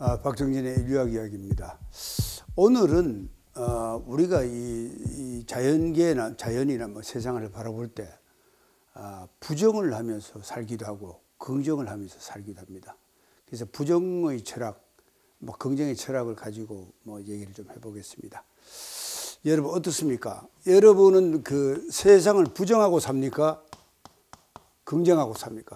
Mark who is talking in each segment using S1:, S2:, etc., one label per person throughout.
S1: 박정진의 인류학 이야기입니다. 오늘은 우리가 이 자연이나 뭐 세상을 바라볼 때 부정을 하면서 살기도 하고 긍정을 하면서 살기도 합니다. 그래서 부정의 철학, 뭐 긍정의 철학을 가지고 뭐 얘기를 좀 해보겠습니다. 여러분 어떻습니까? 여러분은 그 세상을 부정하고 삽니까? 긍정하고 삽니까?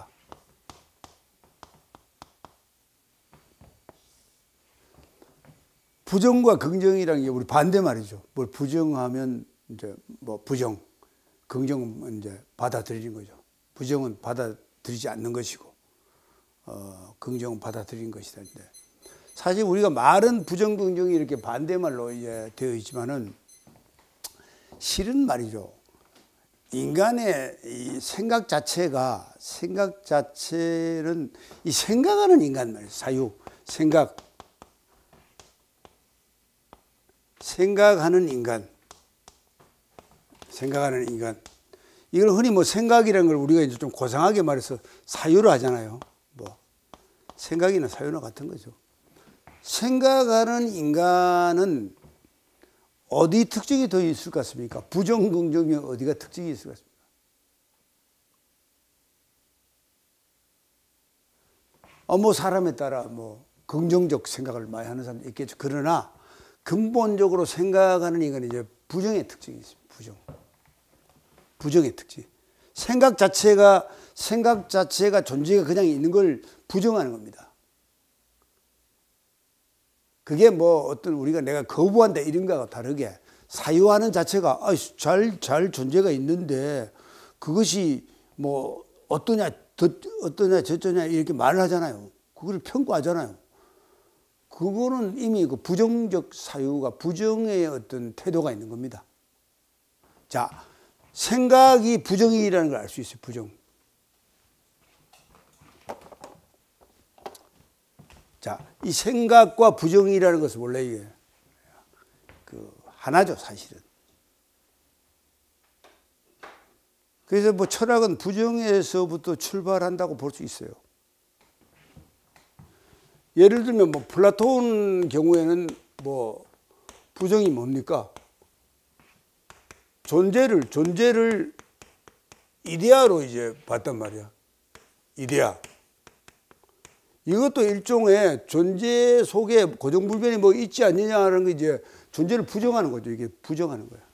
S1: 부정과 긍정이라는 게 우리 반대 말이죠. 뭘 부정하면 이제 뭐 부정, 긍정은 이제 받아들이는 거죠. 부정은 받아들이지 않는 것이고, 긍정은 받아들이는 것이다는데, 사실 우리가 말은 부정, 긍정이 이렇게 반대말로 이제 되어 있지만은 실은 말이죠. 인간의 이 생각 자체는 이 생각하는 인간 말이에요. 사유, 생각하는 인간. 이걸 흔히 뭐 생각이라는 걸 우리가 이제 좀 고상하게 말해서 사유로 하잖아요. 뭐 생각이나 사유나 같은 거죠. 생각하는 인간은 어디 특징이 더 있을 것 같습니까? 부정, 긍정이 어디가 특징이 있을 것 같습니까? 뭐 사람에 따라 뭐 긍정적 생각을 많이 하는 사람도 있겠죠. 그러나 근본적으로 생각하는 인간은 이제 부정의 특징이 있습니다. 부정의 특징. 생각 자체가 존재가 그냥 있는 걸 부정하는 겁니다. 그게 뭐 어떤 우리가 내가 거부한다 이런 거하고 다르게 사유하는 자체가 잘 존재가 있는데 그것이 뭐 어떠냐 저쩌냐 이렇게 말을 하잖아요. 그걸 평가하잖아요. 그거는 이미 그 부정적 사유가 부정의 어떤 태도가 있는 겁니다. 자, 생각이 부정이라는 걸 알 수 있어요. 부정. 자, 이 생각과 부정이라는 것은 원래 이게 그 하나죠, 사실은. 그래서 뭐 철학은 부정에서부터 출발한다고 볼 수 있어요. 예를 들면 뭐 플라톤 경우에는 뭐 부정이 뭡니까? 존재를 이데아로 이제 봤단 말이야. 이데아. 이것도 일종의 존재 속에 고정불변이 뭐 있지 않느냐는 게 이제 존재를 부정하는 거죠. 이게 부정하는 거야.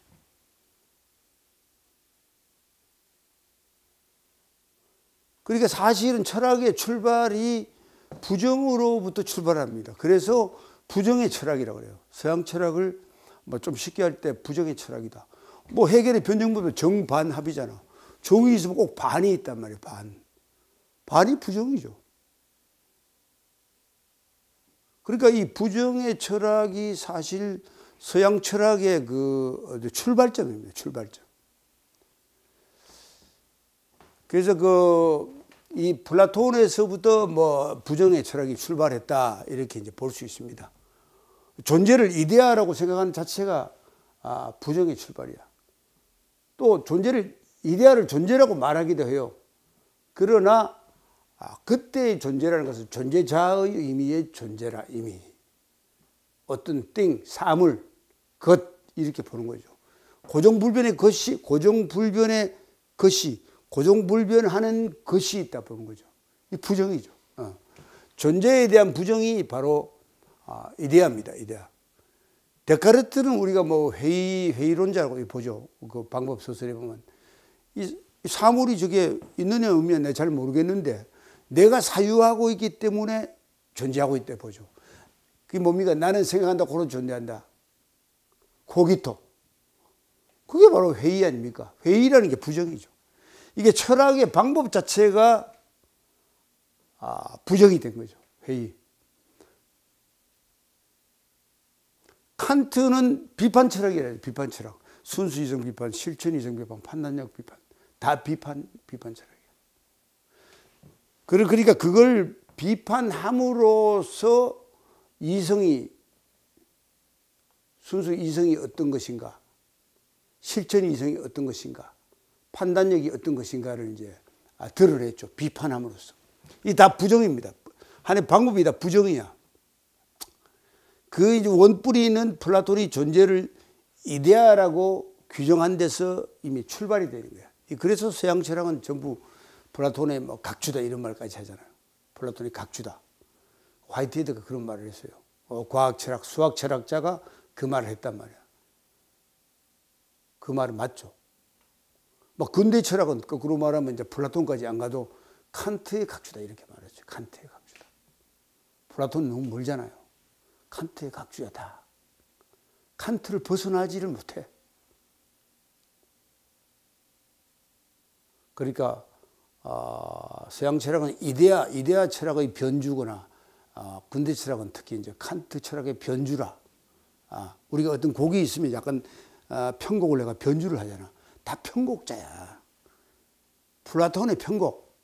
S1: 그러니까 사실은 철학의 출발이 부정으로부터 출발합니다. 그래서 부정의 철학이라고 그래요. 서양 철학을 뭐 좀 쉽게 할 때 부정의 철학이다. 뭐 해결의 변증법은 정반합이잖아. 정이 있으면 꼭 반이 있단 말이에요. 반이 부정이죠. 그러니까 이 부정의 철학이 사실 서양 철학의 그 출발점입니다. 출발점. 그래서 이 플라톤에서부터 뭐 부정의 철학이 출발했다 이렇게 이제 볼 수 있습니다. 존재를 이데아라고 생각하는 자체가 부정의 출발이야. 또 이데아를 존재라고 말하기도 해요. 그러나 그때의 존재라는 것은 존재자의 의미의 존재라 이미 어떤 사물, 것 이렇게 보는 거죠. 고정불변하는 것이 있다 보는 거죠. 이 부정이죠. 존재에 대한 부정이 바로 이데아입니다. 이데아. 데카르트는 우리가 뭐 회의론자라고 보죠. 그 방법 소설에 보면 이 사물이 저게 있느냐 없느냐 내가 잘 모르겠는데 내가 사유하고 있기 때문에 존재하고 있다 보죠. 그게 뭡니까? 나는 생각한다, 고로 존재한다. 코기토. 그게 바로 회의 아닙니까? 회의라는 게 부정이죠. 이게 철학의 방법 자체가 부정이 된 거죠. 회의. 칸트는 비판 철학이라 해요. 비판 철학. 순수 이성 비판, 실천 이성 비판, 판단력 비판. 다 비판 철학이에요. 그러니까 그걸 비판함으로써 순수 이성이 어떤 것인가, 실천 이성이 어떤 것인가, 판단력이 어떤 것인가를 이제 드러냈죠. 비판함으로써. 이 다 부정입니다. 하나의 방법이 다 부정이야. 그 이제 원뿌리는 플라톤이 존재를 이데아라고 규정한 데서 이미 출발이 되는 거야. 그래서 서양 철학은 전부 플라톤의 뭐 각주다 이런 말까지 하잖아요. 플라톤이 각주다. 화이트헤드가 그런 말을 했어요. 과학 철학, 수학 철학자가 그 말을 했단 말이야. 그 말은 맞죠. 뭐 근대 철학은 거꾸로 말하면 이제 플라톤까지 안 가도 칸트의 각주다 이렇게 말했죠. 칸트의 각주다. 플라톤은 너무 멀잖아요. 칸트의 각주야 다. 칸트를 벗어나지를 못해. 그러니까 서양 철학은 이데아 철학의 변주거나 근대 철학은 특히 이제 칸트 철학의 변주라. 우리가 어떤 곡이 있으면 약간 편곡을 내가 변주를 하잖아. 다 편곡자야. 플라톤의 편곡,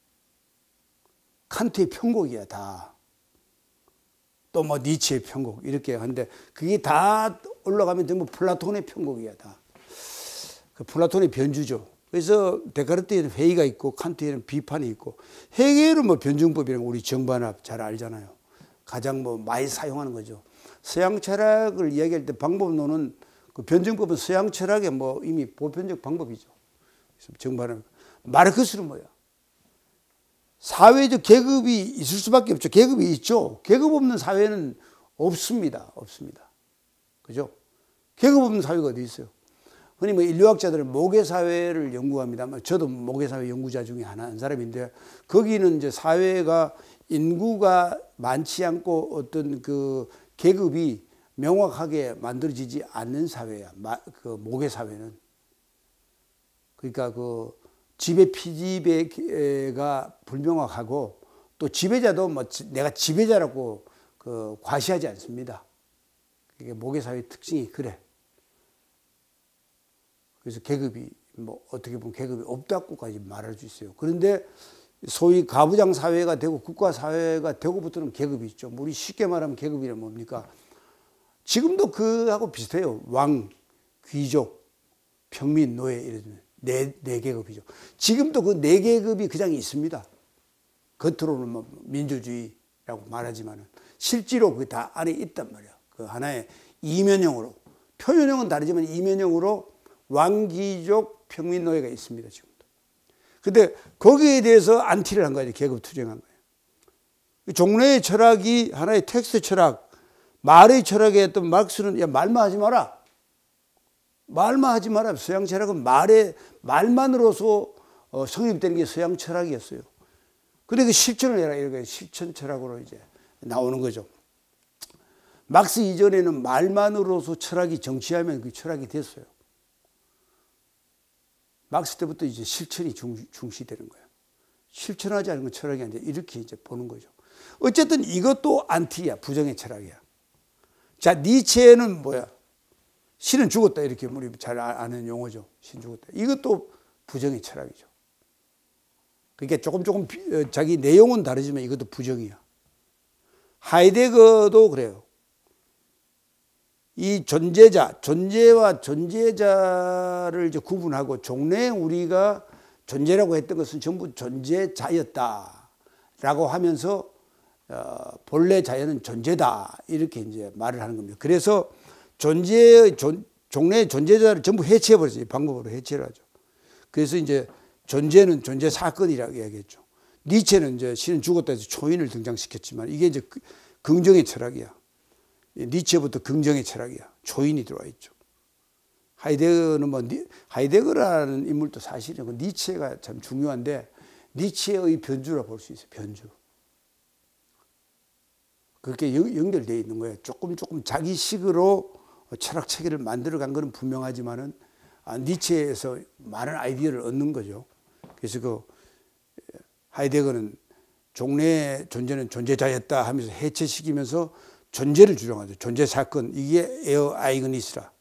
S1: 칸트의 편곡이야 다. 또 뭐 니체의 편곡 이렇게 하는데 그게 다 올라가면 전부 플라톤의 편곡이야 다. 그 플라톤의 변주죠. 그래서 데카르트에는 회의가 있고 칸트에는 비판이 있고 헤겔은 뭐 변증법이라는 거 우리 정반합 잘 알잖아요. 가장 뭐 많이 사용하는 거죠. 서양 철학을 이야기할 때 방법론은 그 변증법은 서양 철학의 뭐 이미 보편적 방법이죠. 정반합. 마르크스는 뭐야? 사회적 계급이 있을 수밖에 없죠. 계급이 있죠. 계급 없는 사회는 없습니다. 없습니다. 그죠? 계급 없는 사회가 어디 있어요? 흔히 뭐 인류학자들은 모계사회를 연구합니다만 저도 모계사회 연구자 중에 한 사람인데 거기는 이제 사회가 인구가 많지 않고 어떤 그 계급이 명확하게 만들어지지 않는 사회야. 그 모계사회는. 그러니까 그 지배 피지배가 불명확하고 또 지배자도 뭐 내가 지배자라고 그 과시하지 않습니다. 그게 모계사회의 특징이 그래. 그래서 계급이 뭐 어떻게 보면 계급이 없다고까지 말할 수 있어요. 그런데 소위 가부장 사회가 되고 국가 사회가 되고부터는 계급이 있죠. 우리 쉽게 말하면 계급이란 뭡니까? 지금도 그하고 비슷해요. 왕, 귀족, 평민, 노예 이런 네 계급이죠. 지금도 그 네 계급이 그냥 있습니다. 겉으로는 뭐 민주주의라고 말하지만은 실제로 그 다 안에 있단 말이야. 그 하나의 이면형으로 표현형은 다르지만 이면형으로 왕귀족 평민노예가 있습니다. 지금도. 근데 거기에 대해서 안티를 한 거예요. 계급 투쟁한 거예요. 종래의 철학이 하나의 텍스트 철학, 말의 철학에 했던 마르크스는 야 말만 하지 마라. 말만 하지 마라. 서양 철학은 말만으로서 성립되는 게 서양 철학이었어요. 근데 그 실천을 해라. 이렇게 실천 철학으로 이제 나오는 거죠. 막스 이전에는 말만으로서 철학이 정치하면 그 철학이 됐어요. 막스 때부터 이제 실천이 중시되는 거예요. 실천하지 않은 건 철학이 아니라 이렇게 이제 보는 거죠. 어쨌든 이것도 안티야. 부정의 철학이야. 자, 니체는 뭐야? 신은 죽었다. 이렇게 우리 잘 아는 용어죠. 신 죽었다. 이것도 부정의 철학이죠. 그러니까 조금 자기 내용은 다르지만 이것도 부정이야. 하이데거도 그래요. 이 존재와 존재자를 이제 구분하고 종래에 우리가 존재라고 했던 것은 전부 존재자였다라고 하면서 본래 자연은 존재다 이렇게 이제 말을 하는 겁니다. 그래서 종래의 존재자를 전부 해체해버렸어요. 이 방법으로 해체를 하죠. 그래서 이제 존재는 존재 사건이라고 이야기했죠. 니체는 이제 신은 죽었다 해서 초인을 등장시켰지만 이게 이제 긍정의 철학이야. 니체부터 긍정의 철학이야. 초인이 들어와 있죠. 하이데거는 뭐 하이데거라는 인물도 사실은 니체가 참 중요한데 니체의 변주라 볼 수 있어요. 변주. 그렇게 연결되어 있는 거예요. 조금 자기식으로 철학 체계를 만들어간 것은 분명하지만은 니체에서 많은 아이디어를 얻는 거죠. 그래서 그 하이데거는 종래의 존재는 존재자였다 하면서 해체시키면서 존재를 주장하죠. 존재 사건. 이게 에어 아이그니스라.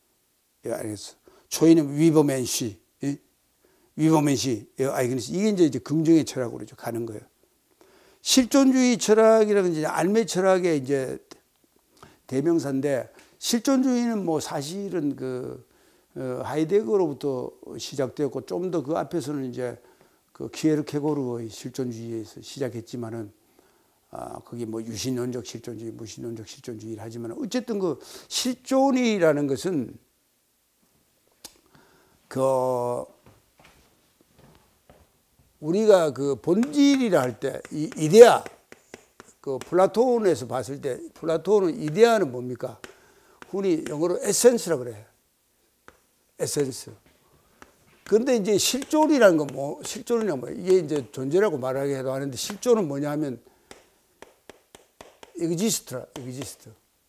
S1: 초인은 위버맨시. 위버맨시, 에어 아이그니스. 이게 이제 긍정의 철학으로 가는 거예요. 실존주의 철학이라는 이제 알메 철학의 이제 대명사인데 실존주의는 뭐 사실은 그 하이데거로부터 시작되었고 좀 더 그 앞에서는 이제 그 키에르케고르의 실존주의에서 시작했지만은 그게 뭐 유신론적 실존주의, 무신론적 실존주의를 하지만 어쨌든 그 실존이라는 것은 그 우리가 그 본질이라 할 때 이 이데아, 그 플라톤에서 봤을 때 플라톤은 이데아는 뭡니까? 흔히 영어로 에센스라 그래. 에센스. 그런데 이제 실존이라는 건 뭐, 실존이란 뭐, 이게 이제 존재라고 말하기도 하는데 실존은 뭐냐 하면 exist라, exist.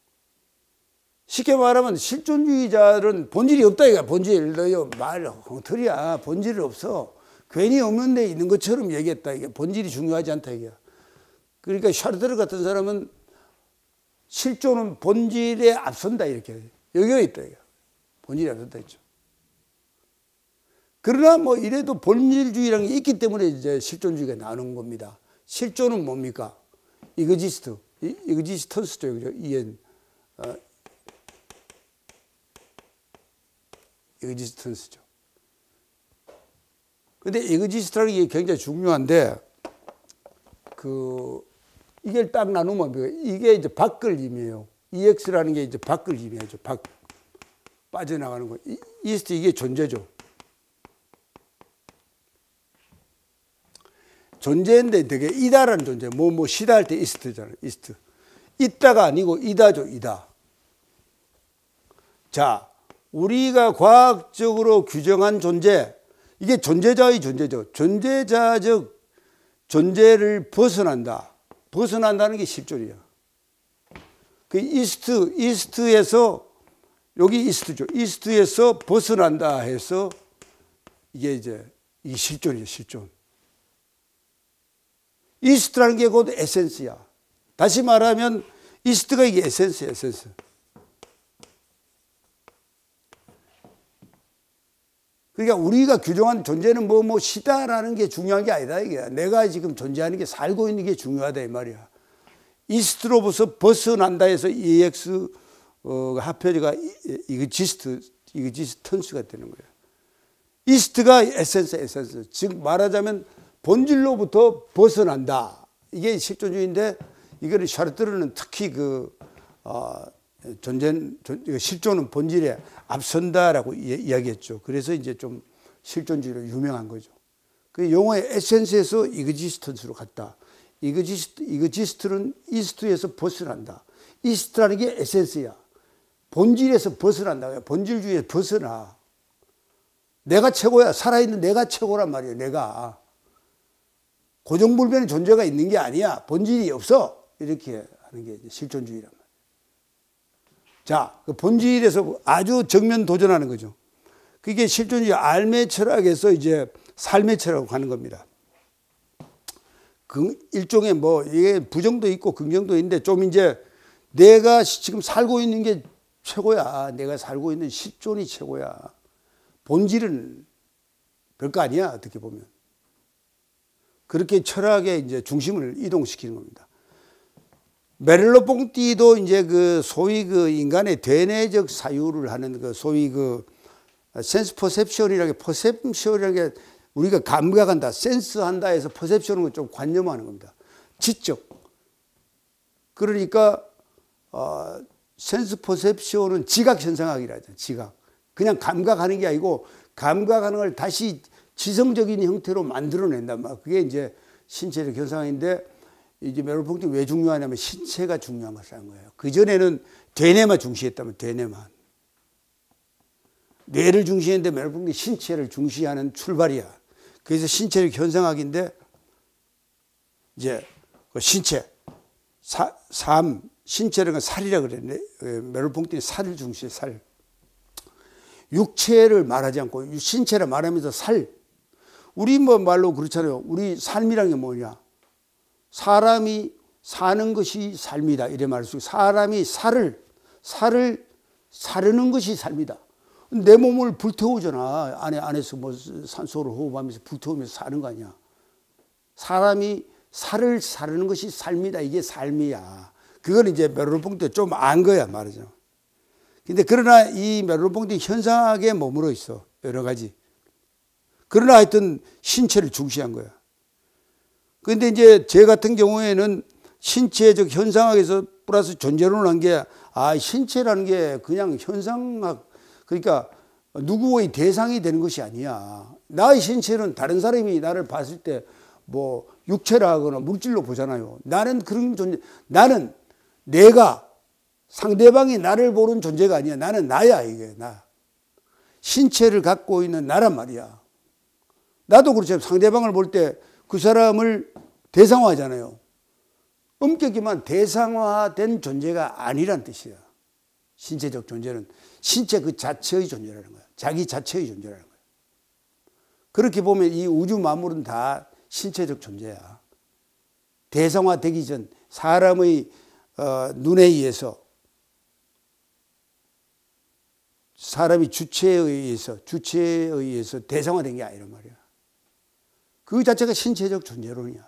S1: 쉽게 말하면 실존주의자들은 본질이 없다 이거야. 본질. 너요 말 엉터리야. 본질이 없어. 괜히 없는 데 있는 것처럼 얘기했다. 이게 본질이 중요하지 않다 이게. 그러니까 샤르트르 같은 사람은 실존은 본질에 앞선다 이렇게 여기가 있다 이게. 본질이 앞선다 했죠. 그러나 뭐 이래도 본질주의라는 게 있기 때문에 이제 실존주의가 나오는 겁니다. 실존은 뭡니까? 이그지스트, 이그지스턴스죠, 그죠? 이그지스턴스죠. 근데 이그지스트라는 게 굉장히 중요한데, 이게 딱 나누면 이게 이제 밖을 의미해요. EX라는 게 이제 밖을 의미하죠. 밖. 빠져나가는 거. 이스트 이게 존재죠. 존재인데 되게 이다라는 존재. 뭐 시다 할 때 이스트잖아요. 이스트. 있다가 아니고 이다죠. 이다. 자, 우리가 과학적으로 규정한 존재. 이게 존재자의 존재죠. 존재자적 존재를 벗어난다. 벗어난다는 게 실존이야. 그 이스트에서 여기 이스트죠. 이스트에서 벗어난다 해서 이게 이제 이 실존이에요. 실존. 이스트라는 게 곧 에센스야. 다시 말하면 이스트가 이게 에센스야. 에센스. 그러니까 우리가 규정한 존재는 뭐 시다라는 게 중요한 게 아니다 이게. 내가 지금 존재하는 게 살고 있는 게 중요하다 이 말이야. 이스트로부터 벗어난다 해서 EX 합해져가 이그지스턴스가 되는 거예요. 이스트가 에센스. 즉 말하자면 본질로부터 벗어난다. 이게 실존주의인데 이거를 샤르트르는 특히 실존은 본질에 앞선다라고 이야기했죠. 그래서 이제 좀 실존주의로 유명한 거죠. 그 용어의 에센스에서 이그지스턴스로 갔다. 이그지스트는 이스트에서 벗어난다. 이스트라는 게 에센스야. 본질에서 벗어난다. 본질주의에서 벗어나. 내가 최고야. 살아있는 내가 최고란 말이에요. 내가. 고정불변의 존재가 있는 게 아니야. 본질이 없어. 이렇게 하는 게 실존주의란 말이에요. 자, 그 본질에서 아주 정면 도전하는 거죠. 그게 실존주의 알매 철학에서 이제 삶의 철학으로 가는 겁니다. 일종의 이게 부정도 있고 긍정도 있는데 좀 이제 내가 지금 살고 있는 게 최고야. 내가 살고 있는 실존이 최고야. 본질은 별거 아니야. 어떻게 보면. 그렇게 철학의 이제 중심을 이동시키는 겁니다. 메를로-퐁띠도 이제 소위 인간의 대내적 사유를 하는 소위 센스 퍼셉션이라는 게 퍼셉션이라는 게 우리가 감각한다, 센스한다 해서 퍼셉션은 좀 관념하는 겁니다. 지적. 그러니까 센스 퍼셉션은 지각 현상학이라 하죠. 지각. 그냥 감각하는 게 아니고 감각하는 걸 다시 지성적인 형태로 만들어낸단 말이야. 그게 이제 신체적 현상인데 이제 메를로-퐁띠 왜 중요하냐면 신체가 중요한 것을 한 거예요. 그전에는 되뇌만 중시했다면 되뇌만. 뇌를 중시했는데 메를로-퐁띠 신체를 중시하는 출발이야. 그래서 신체적 현상학인데 이제 신체, 신체라는 건 살이라 그랬는데 메를로-퐁띠는 살을 중시해. 살. 육체를 말하지 않고 신체를 말하면서 살. 우리 말로 그렇잖아요. 우리 삶이란 게 뭐냐. 사람이 사는 것이 삶이다. 이래 말할 수 있어요. 사람이 살을 사르는 것이 삶이다. 내 몸을 불태우잖아. 안에서 산소를 호흡하면서 불태우면서 사는 거 아니야. 사람이 살을 사르는 것이 삶이다. 이게 삶이야. 그걸 이제 메를로-퐁띠가 좀 안 거야 말이죠. 근데 그러나 이 메를로-퐁띠 현상학에 머물러 있어. 여러 가지. 그러나 하여튼 신체를 중시한 거야. 그런데 이제 제 같은 경우에는 신체적 현상학에서 플러스 존재론을 한 게, 신체라는 게 그냥 현상학, 그러니까 누구의 대상이 되는 것이 아니야. 나의 신체는 다른 사람이 나를 봤을 때 뭐 육체라 하거나 물질로 보잖아요. 나는 그런 존재, 나는 내가 상대방이 나를 보는 존재가 아니야. 나는 나야, 이게 나. 신체를 갖고 있는 나란 말이야. 나도 그렇죠. 상대방을 볼 때 그 사람을 대상화하잖아요. 엄격히만 대상화된 존재가 아니란 뜻이야. 신체적 존재는 신체 그 자체의 존재라는 거야. 자기 자체의 존재라는 거야. 그렇게 보면 이 우주 만물은 다 신체적 존재야. 대상화되기 전 사람의 눈에 의해서, 사람이 주체에 의해서 대상화된 게 아니란 말이야. 그 자체가 신체적 존재론이야.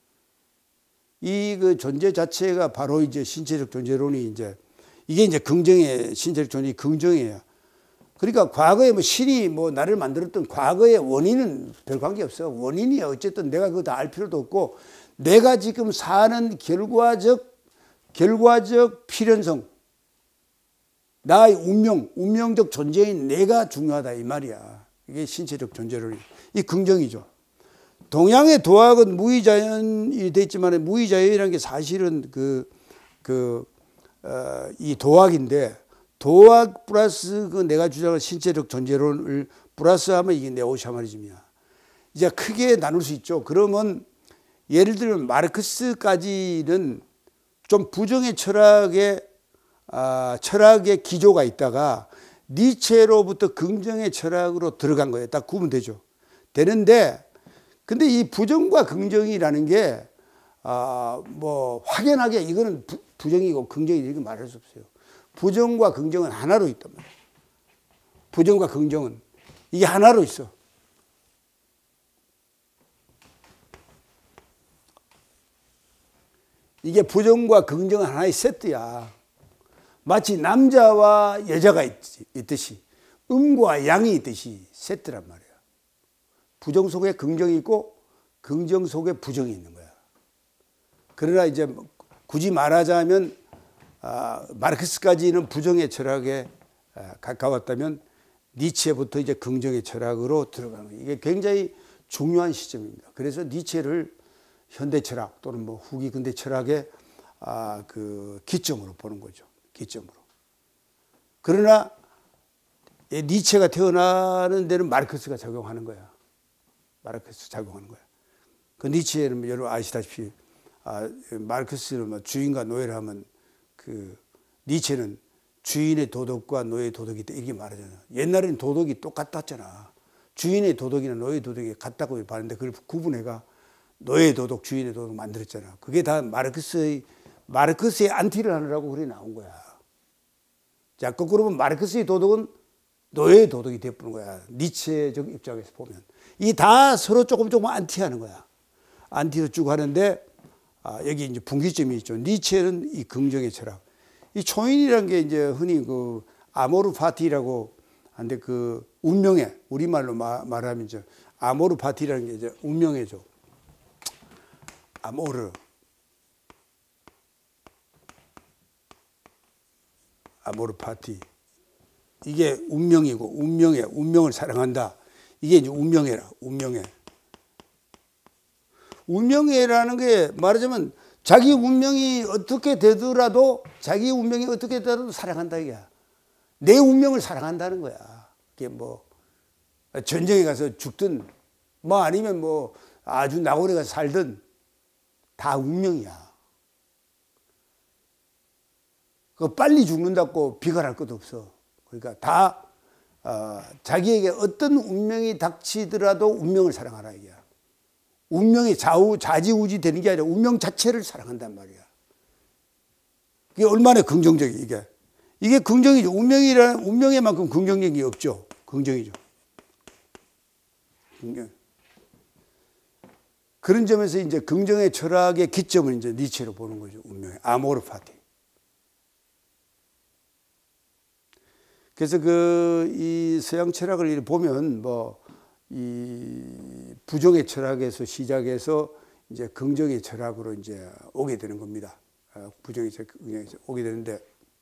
S1: 이 그 존재 자체가 바로 이제 신체적 존재론이 이게 이제 긍정의 신체적 존재의 긍정이에요. 그러니까 과거에 뭐 신이 뭐 나를 만들었던 과거의 원인은 별 관계 없어. 원인이 어쨌든 내가 그거 다 알 필요도 없고, 내가 지금 사는 결과적 필연성, 나의 운명적 존재인 내가 중요하다 이 말이야. 이게 신체적 존재론이. 이 긍정이죠. 동양의 도학은 무의자연이 됐지만, 무의자연이라는 게 사실은 이 도학인데, 도학 플러스 그 내가 주장한 신체적 존재론을 플러스하면 이게 네오샤머니즘이야. 이제 크게 나눌 수 있죠. 그러면 예를 들면 마르크스까지는 좀 부정의 철학의 기조가 있다가 니체로부터 긍정의 철학으로 들어간 거예요. 딱 구분 되는데, 근데 이 부정과 긍정이라는 게 뭐 확연하게 이거는 부정이고 긍정이 이렇게 말할 수 없어요. 부정과 긍정은 하나로 있단 말이에요. 부정과 긍정은 이게 하나로 있어. 이게 부정과 긍정은 하나의 세트야. 마치 남자와 여자가 있듯이, 음과 양이 있듯이 세트란 말이야. 부정 속에 긍정이 있고 긍정 속에 부정이 있는 거야. 그러나 이제 굳이 말하자면 마르크스까지는 부정의 철학에 가까웠다면 니체부터 이제 긍정의 철학으로 들어가는 거예요. 이게 굉장히 중요한 시점입니다. 그래서 니체를 현대 철학 또는 뭐 후기 근대 철학의 그 기점으로 보는 거죠. 기점으로. 그러나 니체가 태어나는 데는 마르크스가 작용하는 거야. 마르크스 작용하는 거야. 그 니체는 여러분 아시다시피 마르크스는 주인과 노예를 하면 그 니체는 주인의 도덕과 노예의 도덕이 있다 이렇게 말하잖아요. 옛날에는 도덕이 똑같았잖아. 주인의 도덕이나 노예의 도덕이 같다고 봤는데 그걸 구분해가 노예의 도덕, 주인의 도덕 만들었잖아. 그게 다 마르크스의 안티를 하느라고 그래 나온 거야. 자, 거꾸로 보면 마르크스의 도덕은 노예의 도덕이 되어버린 거야. 니체적 입장에서 보면. 이 다 서로 조금 안티하는 거야. 안티로 쭉 하는데, 여기 이제 분기점이 있죠. 니체는 이 긍정의 철학. 이 초인이라는 게 이제 흔히 그 아모르 파티라고 하는데 그 운명의, 우리말로 말하면 이제 아모르 파티라는 게 이제 운명의죠. 아모르 파티. 이게 운명이고, 운명을 사랑한다. 이게 이제 운명회라는 게 말하자면 자기 운명이 어떻게 되더라도 사랑한다 이거야. 내 운명을 사랑한다는 거야. 그게 뭐 전쟁에 가서 죽든 뭐 아니면 뭐 아주 낙원에 가서 살든 다 운명이야. 그 빨리 죽는다고 비관할 것도 없어. 그러니까 다 자기에게 어떤 운명이 닥치더라도 운명을 사랑하라 이거야. 운명이 좌지우지 되는 게 아니라 운명 자체를 사랑한단 말이야. 이게 얼마나 긍정적이야 이게. 이게 긍정이죠. 운명에만큼 긍정적인 게 없죠. 긍정이죠. 긍정. 그런 점에서 이제 긍정의 철학의 기점을 이제 니체로 보는 거죠. 운명의 아모르 파티. 그래서 이 서양 철학을 보면 이 부정의 철학에서 시작해서 이제 긍정의 철학으로 이제 오게 되는 겁니다. 부정의 철학이 오게 되는데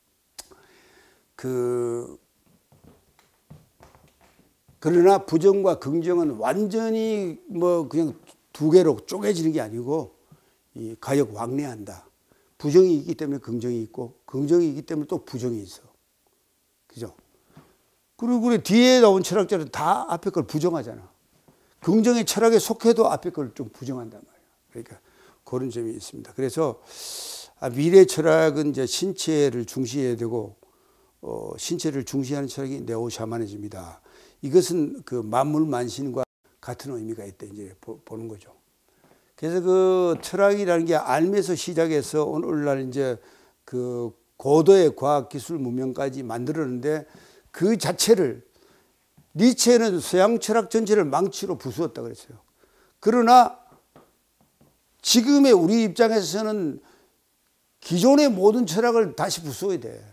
S1: 그러나 부정과 긍정은 완전히 뭐 그냥 두 개로 쪼개지는 게 아니고 이 가역왕래한다. 부정이 있기 때문에 긍정이 있고 긍정이 있기 때문에 또 부정이 있어. 그죠? 그리고 그래 뒤에 나온 철학자는 다 앞에 걸 부정하잖아. 긍정의 철학에 속해도 앞에 걸 좀 부정한단 말이야. 그러니까 그런 점이 있습니다. 그래서 미래 철학은 이제 신체를 중시해야 되고 신체를 중시하는 철학이 네오 샤머니즘이다. 이것은 그 만물만신과 같은 의미가 있다 이제 보는 거죠. 그래서 그 철학이라는 게 알면서 시작해서 오늘날 이제 그 고도의 과학 기술 문명까지 만들었는데 그 자체를 니체는 서양 철학 전체를 망치로 부수었다 그랬어요. 그러나 지금의 우리 입장에서는 기존의 모든 철학을 다시 부수어야 돼.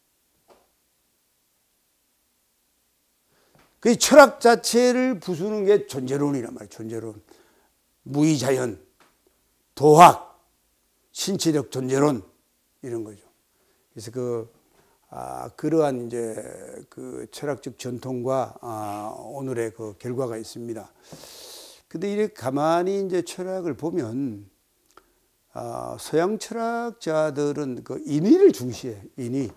S1: 그 철학 자체를 부수는 게 존재론이란 말이에요. 존재론. 무의자연, 도학, 신체적 존재론 이런 거죠. 그래서 그러한 이제 그 철학적 전통과 오늘의 그 결과가 있습니다. 근데 이렇게 가만히 이제 철학을 보면 서양 철학자들은 그 인의를 중시해. 인의.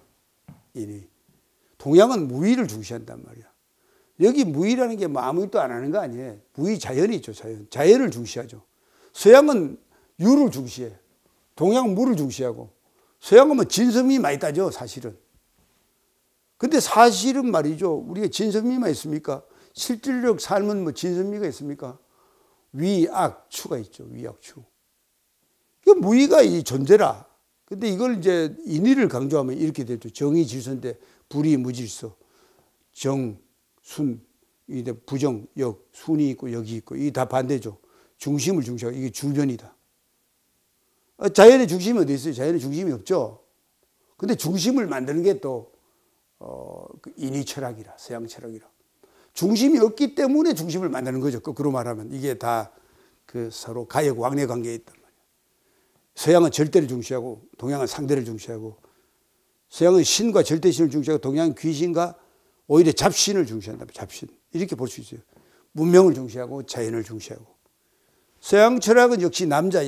S1: 동양은 무의를 중시한단 말이야. 여기 무의라는 게 뭐 아무 일도 안 하는 거 아니에요. 무의 자연이 있죠. 자연을 중시하죠. 서양은 유를 중시해. 동양은 무를 중시하고. 서양은 뭐 진선미만 있다죠. 사실은. 근데 사실은 말이죠. 우리가 진선미만 있습니까? 실질적 삶은 뭐 진선미가 있습니까? 위악, 추가 있죠. 위악, 추. 그 무의가 이 존재라. 근데 이걸 이제 인의를 강조하면 이렇게 되죠. 정의 질서인데 불의 무질서. 정, 순, 이게 부정, 역, 순이 있고 역이 있고 이게 다 반대죠. 중심을 중시하고 이게 주변이다. 자연의 중심이 어디 있어요? 자연의 중심이 없죠. 근데 중심을 만드는 게 또 인의 철학이라, 서양 철학이라. 중심이 없기 때문에 중심을 만드는 거죠. 거꾸로 말하면 이게 다 그 서로 가역 왕래 관계에 있단 말이에요. 서양은 절대를 중시하고 동양은 상대를 중시하고 서양은 신과 절대신을 중시하고 동양은 귀신과 오히려 잡신을 중시한다. 잡신. 이렇게 볼 수 있어요. 문명을 중시하고 자연을 중시하고. 서양 철학은 역시 남자,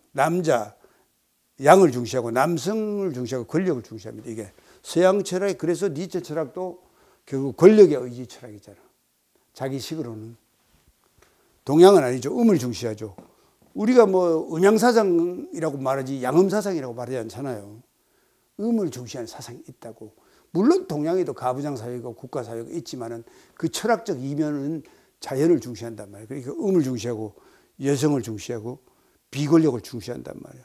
S1: 양을 중시하고 남성을 중시하고 권력을 중시합니다. 이게 서양 철학이 그래서 니체 철학도 결국 권력의 의지 철학이잖아. 자기 식으로는. 동양은 아니죠. 음을 중시하죠. 우리가 뭐 음양사상이라고 말하지 양음사상이라고 말하지 않잖아요. 음을 중시하는 사상이 있다고. 물론 동양에도 가부장사회가 국가사회가 있지만은 그 철학적 이면은 자연을 중시한단 말이에요. 그러니까 음을 중시하고 여성을 중시하고 비권력을 중시한단 말이에요.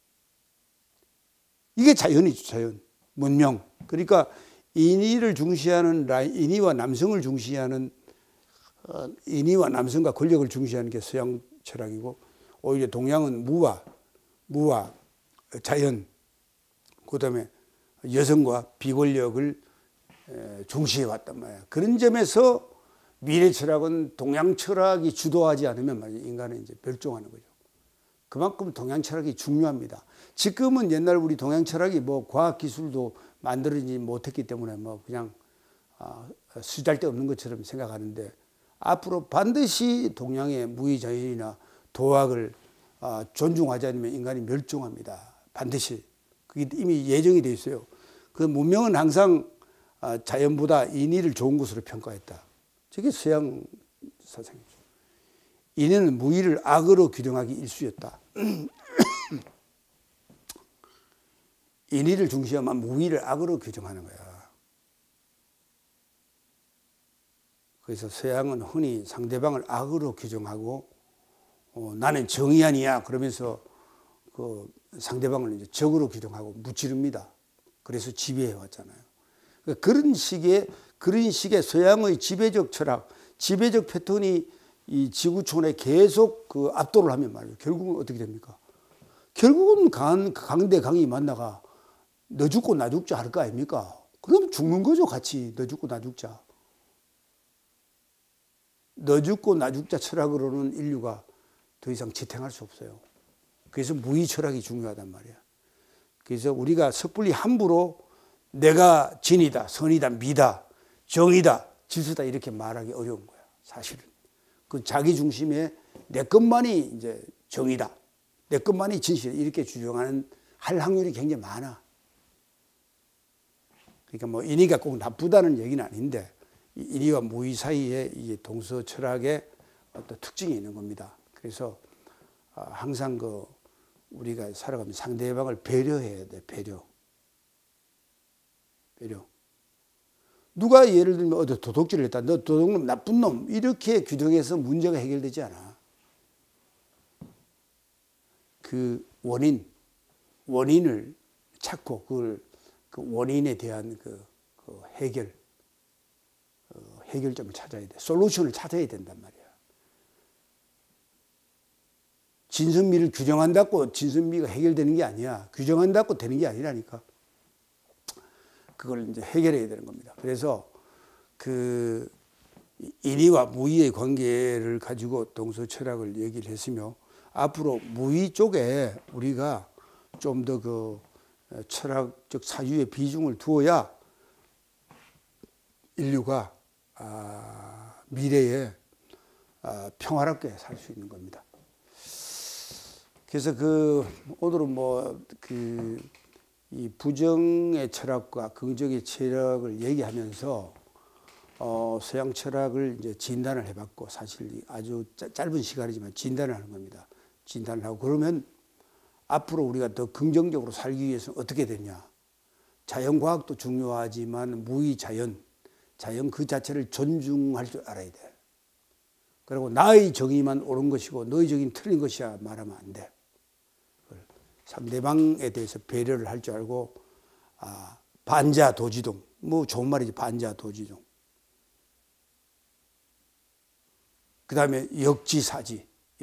S1: 이게 자연이죠. 자연. 문명. 그러니까 인의를 중시하는 인의와 남성을 중시하는 인의와 남성과 권력을 중시하는 게 서양 철학이고 오히려 동양은 무와 자연 그다음에 여성과 비권력을 중시해 왔단 말이야. 그런 점에서 미래 철학은 동양 철학이 주도하지 않으면 말이야. 인간은 이제 멸종하는 거죠. 그만큼 동양 철학이 중요합니다. 지금은 옛날 우리 동양 철학이 뭐 과학 기술도 만들어지지 못했기 때문에 뭐 그냥 쓰잘데없는 것처럼 생각하는데 앞으로 반드시 동양의 무의자연이나 도학을 존중하지 않으면 인간이 멸종합니다. 반드시. 그게 이미 예정이 되어 있어요. 그 문명은 항상 자연보다 인의를 좋은 것으로 평가했다. 저게 서양 사상이죠. 인의는 무의를 악으로 규정하기 일쑤였다. 인의를 중시하면 무의를 악으로 규정하는 거야. 그래서 서양은 흔히 상대방을 악으로 규정하고 나는 정의아니야 그러면서 그 상대방을 이제 적으로 규정하고 무찌릅니다. 그래서 지배해 왔잖아요. 그런 식의 서양의 지배적 철학, 지배적 패턴이 이 지구촌에 계속 그 압도를 하면 말이에요. 결국은 어떻게 됩니까? 결국은 강대 강이 만나가 너 죽고 나 죽자 할 거 아닙니까? 그럼 죽는 거죠, 같이. 너 죽고 나 죽자. 너 죽고 나 죽자 철학으로는 인류가 더 이상 지탱할 수 없어요. 그래서 무의 철학이 중요하단 말이야. 그래서 우리가 섣불리 함부로 내가 진이다, 선이다, 미다, 정이다, 질서다 이렇게 말하기 어려운 거야. 사실은 그 자기 중심에 내 것만이 이제 정이다, 내 것만이 진실이다 이렇게 주장하는 할 확률이 굉장히 많아. 그러니까 뭐 인의가 꼭 나쁘다는 얘기는 아닌데 인의와 무의 사이에 이 동서 철학의 어떤 특징이 있는 겁니다. 그래서 항상 그 우리가 살아가면서 상대방을 배려해야 돼. 배려. 누가 예를 들면 도둑질을 했다. 너 도둑놈, 나쁜 놈 이렇게 규정해서 문제가 해결되지 않아. 그 원인을 찾고 그걸 그 원인에 대한 그 해결점을 찾아야 돼. 솔루션을 찾아야 된단 말이야. 진선미를 규정한다고 진선미가 해결되는 게 아니야. 규정한다고 되는 게 아니라니까. 그걸 이제 해결해야 되는 겁니다. 그래서 그 인의와 무의의 관계를 가지고 동서 철학을 얘기를 했으며 앞으로 무의 쪽에 우리가 좀 더 그 철학적 사유의 비중을 두어야 인류가 미래에 평화롭게 살 수 있는 겁니다. 그래서 오늘은 이 부정의 철학과 긍정의 철학을 얘기하면서 서양 철학을 이제 진단을 해봤고 사실 아주 짧은 시간이지만 진단을 하는 겁니다. 진단을 하고 그러면 앞으로 우리가 더 긍정적으로 살기 위해서는 어떻게 되냐. 자연과학도 중요하지만 무의 자연 그 자체를 존중할 줄 알아야 돼. 그리고 나의 정의만 옳은 것이고 너의 정의는 틀린 것이야 말하면 안 돼. 상대방에 대해서 배려를 할 줄 알고 반자도지동 뭐 좋은 말이지. 반자도지동. 그 다음에 역지사지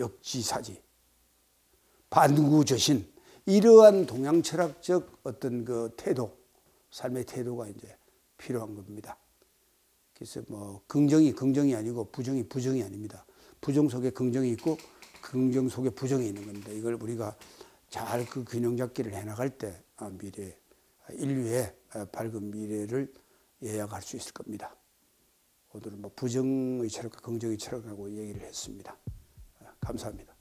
S1: 반구저신 이러한 동양 철학적 어떤 그 태도 삶의 태도가 이제 필요한 겁니다. 그래서 뭐 긍정이 아니고 부정이 아닙니다. 부정 속에 긍정이 있고 긍정 속에 부정이 있는 겁니다. 이걸 우리가 잘 그 균형 잡기를 해나갈 때 미래 인류의 밝은 미래를 예약할 수 있을 겁니다. 오늘은 뭐 부정의 철학과 긍정의 철학이라고 얘기를 했습니다. 감사합니다.